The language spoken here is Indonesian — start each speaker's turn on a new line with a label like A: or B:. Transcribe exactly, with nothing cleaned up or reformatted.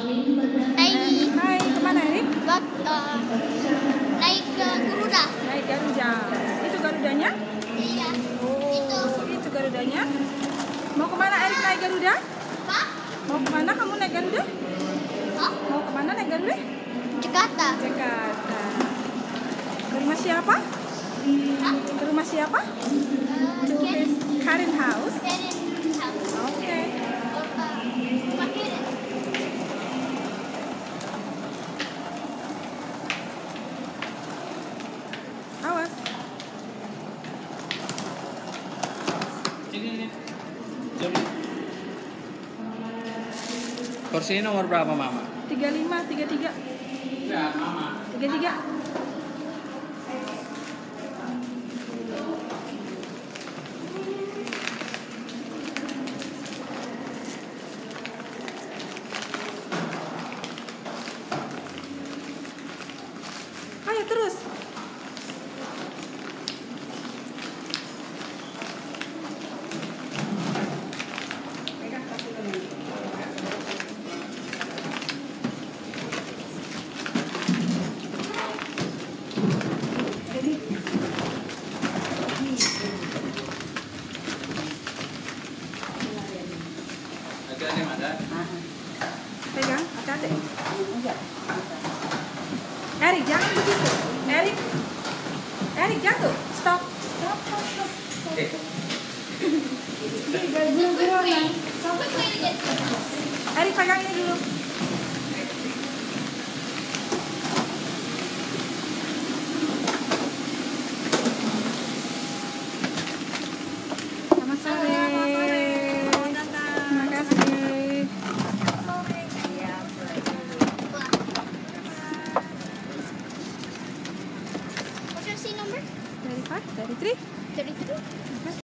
A: Hai.
B: Hai, kemana ini?
A: Bak, uh, naik ke Garuda.
B: Naik Garuda. Itu Garudanya?
A: Iya.
B: Oh,
A: Itu.
B: itu Garudanya. Mau kemana Erik naik Garuda?
A: Pak?
B: Mau kemana kamu naik Garuda?
A: Hah?
B: Mau kemana naik Garuda?
A: Jakarta.
B: Jakarta. Ke rumah siapa?
A: Hah?
B: Ke rumah siapa?
A: Uh,
B: To
A: Ken-
B: his current house.
A: Karen house.
B: Oke.
A: Oh, uh, Pak Karen.
B: Awas.
C: Ini ini. Jadi. Kursi nomor berapa, Mama?
B: tiga puluh lima, tiga puluh tiga.
C: Ya, Mama.
B: tiga puluh tiga. Ayo terus.
C: Ada nih, ada.
B: Pegang, hati-hati. Erik, jangan begitu. Erik. Erik jatuh. Stop. Stop, stop, stop.
C: Eh,
A: Quickly to get to the house.
B: Erik pegang ini dulu. Selamat sore. Terima kasih.
A: What's your seat number?
B: Dari Pak, dari Tri.
A: thirty-three.